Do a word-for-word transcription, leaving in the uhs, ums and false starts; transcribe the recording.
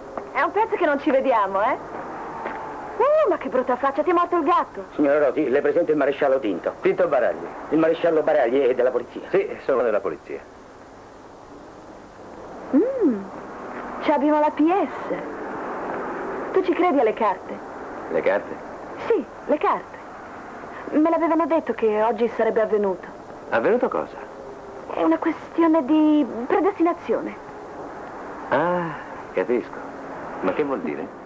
È un pezzo che non ci vediamo, eh? Uh, ma che brutta faccia, ti è morto il gatto. Signora Roti, le presento il maresciallo Tinto. Tinto Baragli. Il maresciallo Baragli è della polizia. Sì, sono della polizia. Mmm, ci abbiamo la P S. Tu ci credi alle carte? Le carte? Sì, le carte. Me l'avevano detto che oggi sarebbe avvenuto. Avvenuto cosa? È una questione di predestinazione. Ah, capisco. Ma che vuol dire?